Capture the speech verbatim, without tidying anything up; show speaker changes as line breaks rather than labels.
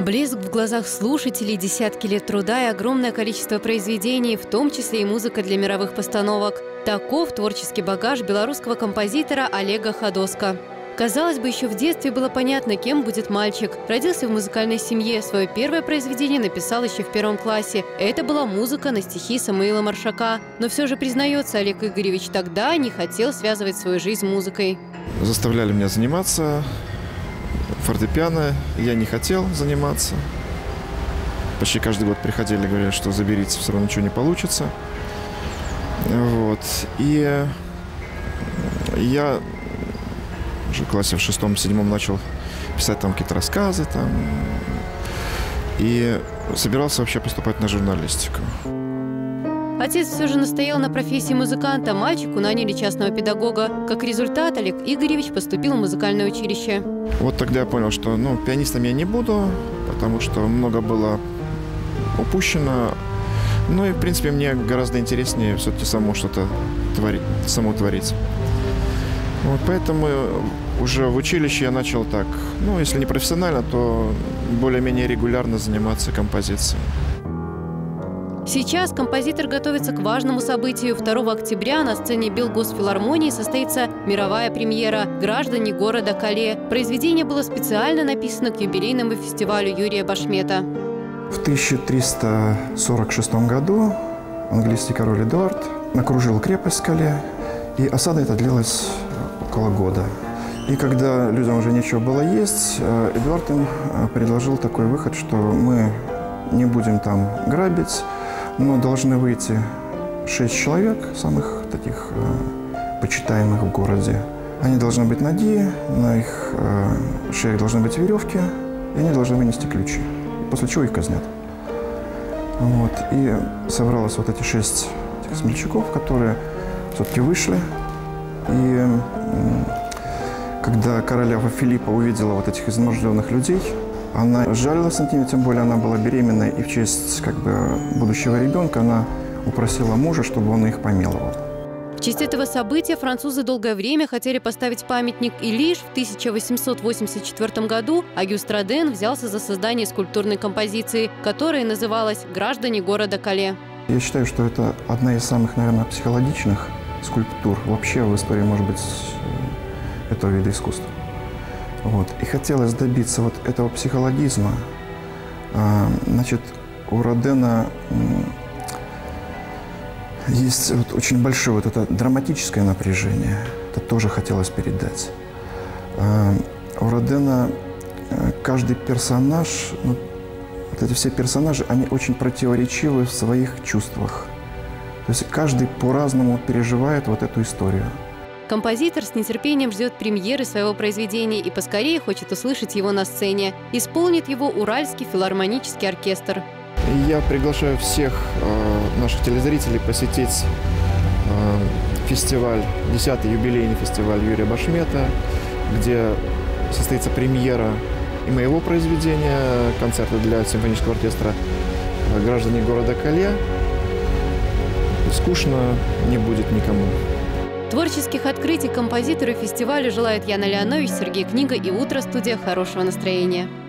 Блеск в глазах слушателей, десятки лет труда и огромное количество произведений, в том числе и музыка для мировых постановок. Таков творческий багаж белорусского композитора Олега Ходоска. Казалось бы, еще в детстве было понятно, кем будет мальчик. Родился в музыкальной семье. Свое первое произведение написал еще в первом классе. Это была музыка на стихи Самуила Маршака. Но все же, признается, Олег Игоревич тогда не хотел связывать свою жизнь с музыкой.
Заставляли меня заниматься фортепиано. Я не хотел заниматься. Почти каждый год приходили и говорили, что заберите, все равно ничего не получится. Вот. И я уже в классе в шестом-седьмом начал писать там какие-то рассказы там, и собирался вообще поступать на журналистику.
Отец все же настоял на профессии музыканта. Мальчику наняли частного педагога. Как результат, Олег Игоревич поступил в музыкальное училище.
Вот тогда я понял, что ну, пианистом я не буду, потому что много было упущено. Ну и, в принципе, мне гораздо интереснее все-таки само что-то творить, само творить. Вот поэтому уже в училище я начал так, ну, если не профессионально, то более-менее регулярно заниматься композицией.
Сейчас композитор готовится к важному событию. второго октября на сцене Белгосфилармонии состоится мировая премьера «Граждане города Кале». Произведение было специально написано к юбилейному фестивалю Юрия Башмета.
В тысяча триста сорок шестом году английский король Эдуард окружил крепость Кале, и осада эта длилась около года. И когда людям уже нечего было есть, Эдуард им предложил такой выход, что мы не будем там грабить, но должны выйти шесть человек, самых таких э, почитаемых в городе. Они должны быть ноги, на их э, шеях должны быть веревки, и они должны вынести ключи. После чего их казнят. Вот. И собралось вот эти шесть этих смельчаков, которые все-таки вышли. И э, когда королева Филиппа увидела вот этих изможденных людей, она жалилась над ними, тем более она была беременна, и в честь как бы будущего ребенка она упросила мужа, чтобы он их помиловал.
В честь этого события французы долгое время хотели поставить памятник, и лишь в тысяча восемьсот восемьдесят четвёртом году Агюст Роден взялся за создание скульптурной композиции, которая называлась «Граждане города Кале».
Я считаю, что это одна из самых, наверное, психологичных скульптур вообще в истории, может быть, этого вида искусства. Вот. И хотелось добиться вот этого психологизма. Значит, у Родена есть вот очень большое вот это драматическое напряжение. Это тоже хотелось передать. У Родена каждый персонаж, ну, вот эти все персонажи, они очень противоречивы в своих чувствах. То есть каждый по-разному переживает вот эту историю.
Композитор с нетерпением ждет премьеры своего произведения и поскорее хочет услышать его на сцене. Исполнит его Уральский филармонический оркестр.
Я приглашаю всех э, наших телезрителей посетить э, фестиваль, десятый юбилейный фестиваль Юрия Башмета, где состоится премьера и моего произведения, концерта для симфонического оркестра «Граждане города Кале». Скучно не будет никому.
Творческих открытий композитору фестиваля желают Яна Леонович, Сергей Книга и «Утро» студия. Хорошего настроения.